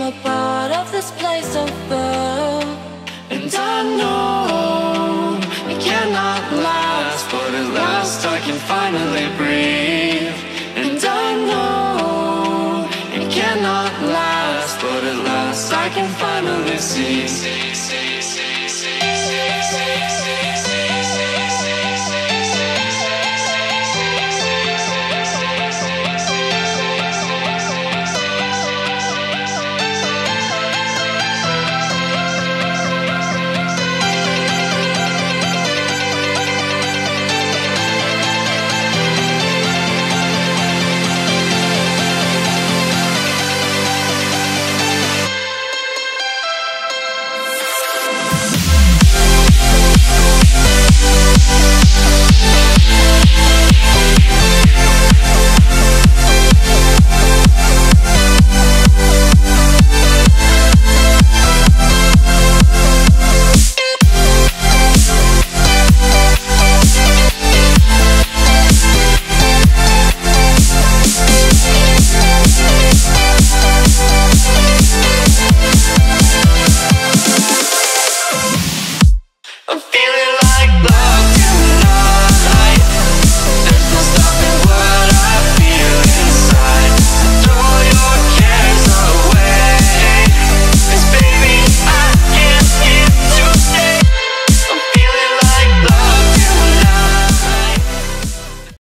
a part of this place above. And I know it cannot last, but at last I can finally breathe. And I know it cannot last, but at last I can finally see.